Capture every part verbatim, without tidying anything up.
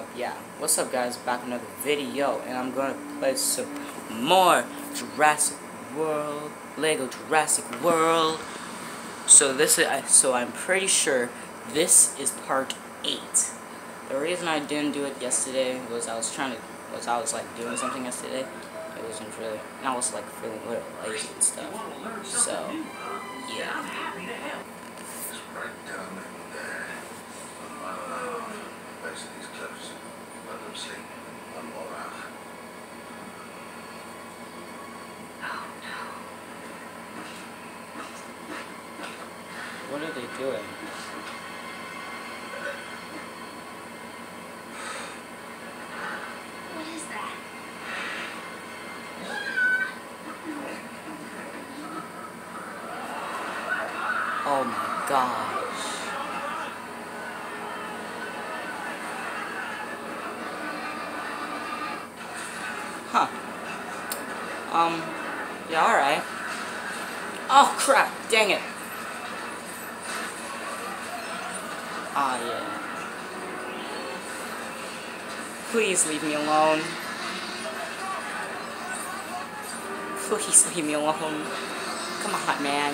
Yeah, what's up guys, back with another video, and I'm gonna play some more Jurassic World, Lego Jurassic World. So this is, so I'm pretty sure this is part eight. The reason I didn't do it yesterday was I was trying to, was I was like doing something yesterday. It wasn't really, and I was like feeling a little lazy and stuff. So, yeah. What are they doing? What is that? Oh my gosh. Huh. Um, yeah, alright. Oh crap, dang it. Ah, yeah. Please leave me alone. Please leave me alone. Come on, man.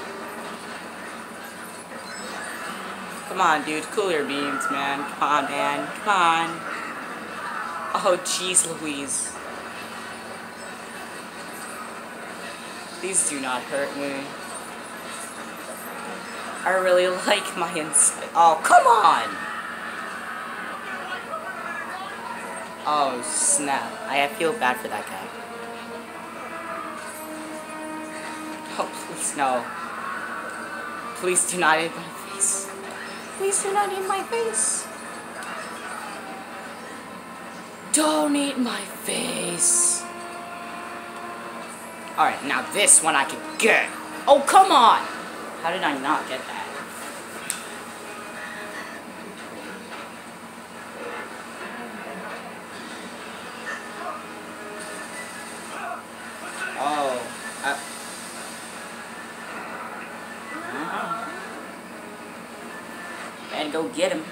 Come on, dude. Cool your beans, man. Come on, man. Come on. Oh, jeez Louise. These do not hurt me. I really like my inside. Oh, come on! Oh, snap. I feel bad for that guy. Oh, please, no. Please do not eat my face. Please do not eat my face. Don't eat my face. Alright, now this one I can get. Oh, come on! How did I not get that? Oh. Uh. Uh. And go get him.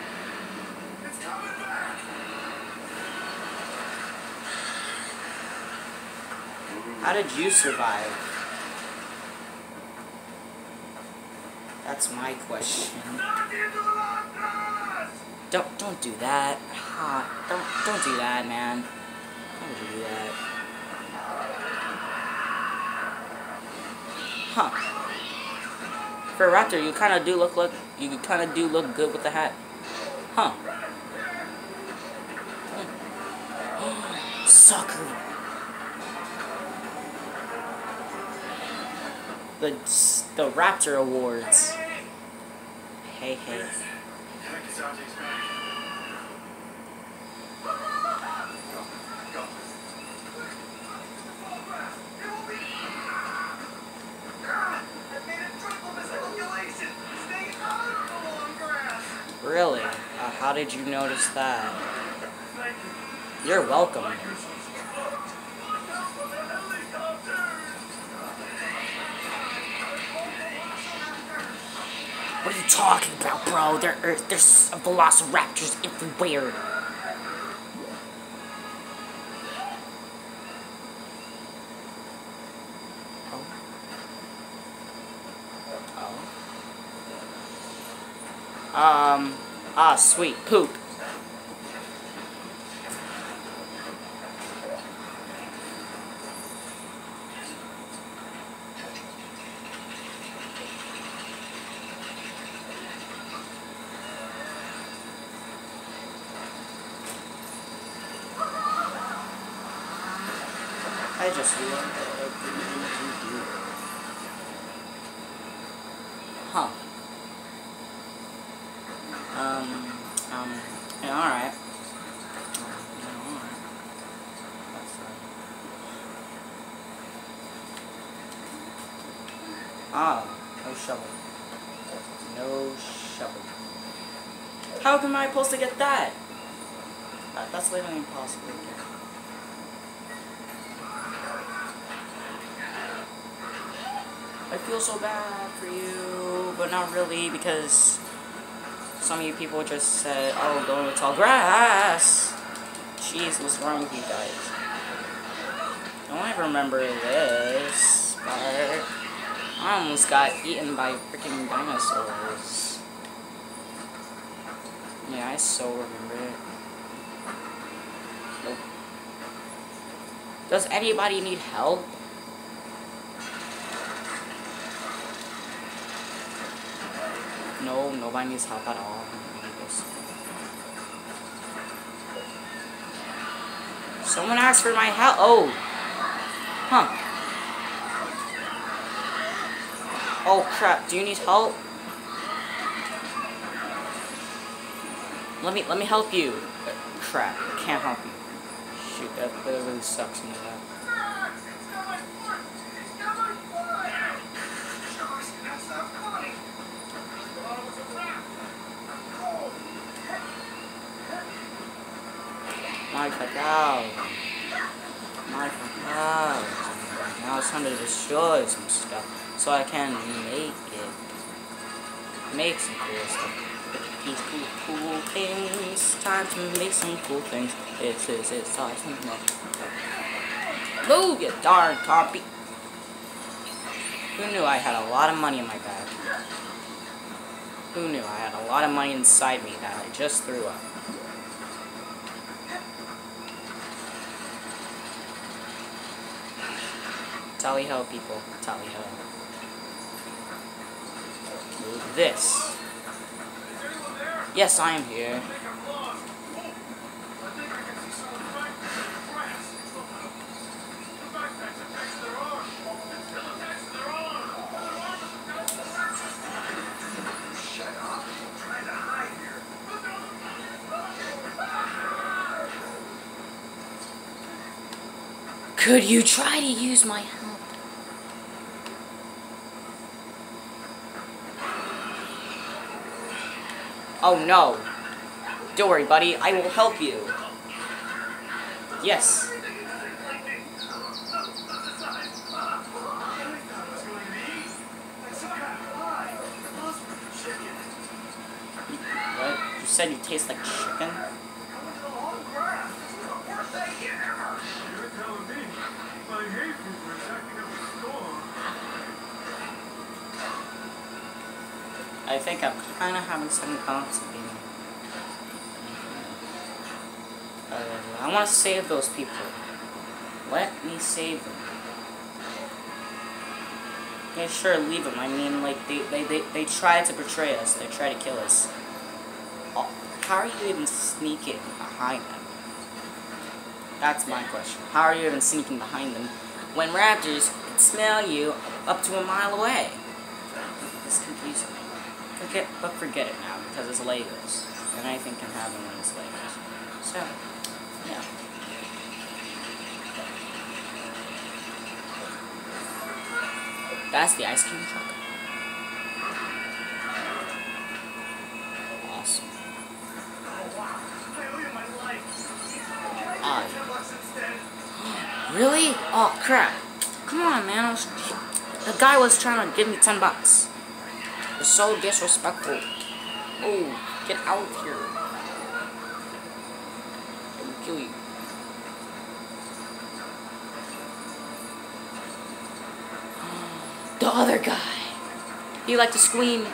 How did you survive? That's my question. Don't don't do that. Ah, don't don't do that, man. Don't do that. Huh. For a raptor, you kind of do look look. You kind of do look good with the hat. Huh. Sucker. The the Raptor Awards. Hey hey. Really? Uh, how did you notice that? You're welcome. What are you talking about, bro? There are, there's velociraptors everywhere. Oh. Oh. Um. Ah, sweet poop. I just love it. Huh. Um, um, yeah, alright. Ah, no shovel. No shovel. How am I supposed to get that? that that's literally impossible. I feel so bad for you, but not really, because some of you people just said, oh, go in the tall grass. Jeez, what's wrong with you guys? Don't I remember this part? I almost got eaten by freaking dinosaurs. Yeah, I so remember it. Nope. Does anybody need help? No, nobody needs help at all. Someone asked for my help. Oh. Huh. Oh crap, do you need help? Let me let me help you. Uh, crap, I can't help you. Shoot, that, that really sucks me that. My cacao. My cacao. Now it's time to destroy some stuff so I can make it. Make some cool stuff. These cool, cool things. Time to make some cool things. It's, it's, it's time to make. Move, you darn copy. Who knew I had a lot of money in my bag? Who knew I had a lot of money inside me that I just threw up? Tally ho, people. Tally ho. Move this. Yes, I am here. Could you try to use my help? Oh no. Don't worry, buddy. I will help you. Yes. What? You said you taste like chicken? I think I'm kind of having some constipation. Uh, I want to save those people. Let me save them. Yeah, sure, leave them. I mean, like, they, they, they, they try to betray us. They try to kill us. Oh, how are you even sneaking behind them? That's my question. How are you even sneaking behind them when raptors can smell you up to a mile away? It's confusing. Forget, but forget it now, because it's Legos. And anything can happen when it's Legos. So, yeah. That's the ice cream truck. Awesome. Ah. Really? Oh, crap. Come on, man. I was, the guy was trying to give me ten bucks. It's so disrespectful. Oh, get out of here. I will kill you. The other guy. He liked to scream.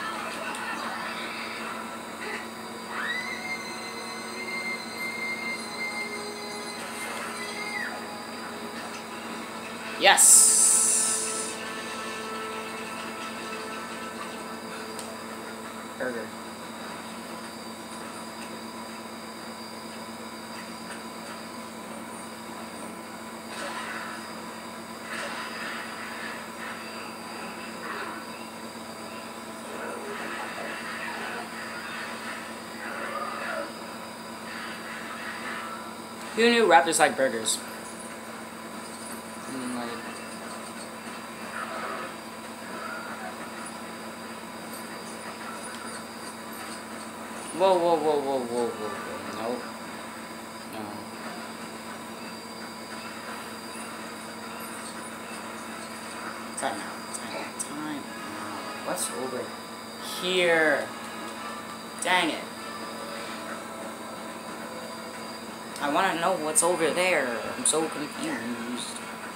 Yes. Burger. Who knew raptors like burgers? I mean, like, whoa, whoa, whoa, whoa, whoa, whoa, whoa, nope. No. Time out, time out, time out. What's over here? Dang it. I want to know what's over there. I'm so confused.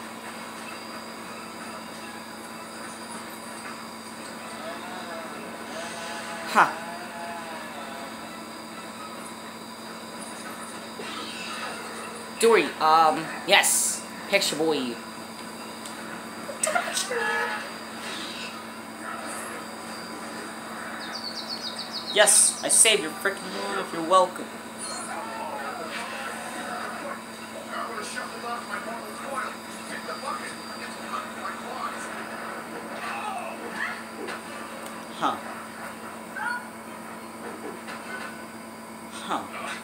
Huh. Dory, um, yes. Picture boy. Yes, I saved your freaking life. You're welcome. Huh. Huh.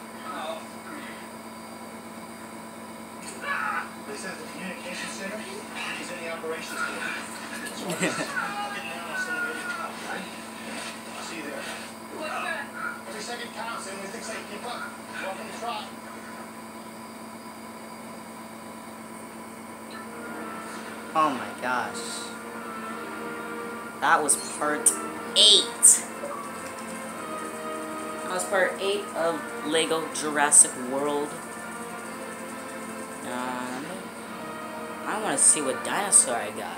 This is the communication center. He's in the operations team. So I'll get down on some of the top, right? I'll see you there. Every second counts, and we think so. Keep up. Welcome to trot. Oh my gosh. That was part eight. That was part eight of Lego Jurassic World. Um, I want to see what dinosaur I got.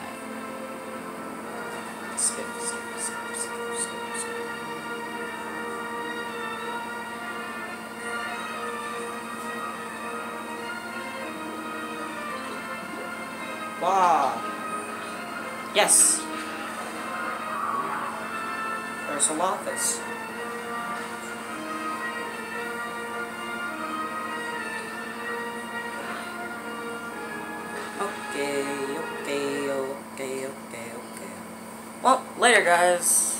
Skip, skip, skip, skip, skip, skip. Wow. Yes. Ursulopus. Okay, okay, okay, okay, okay. Well, later, guys.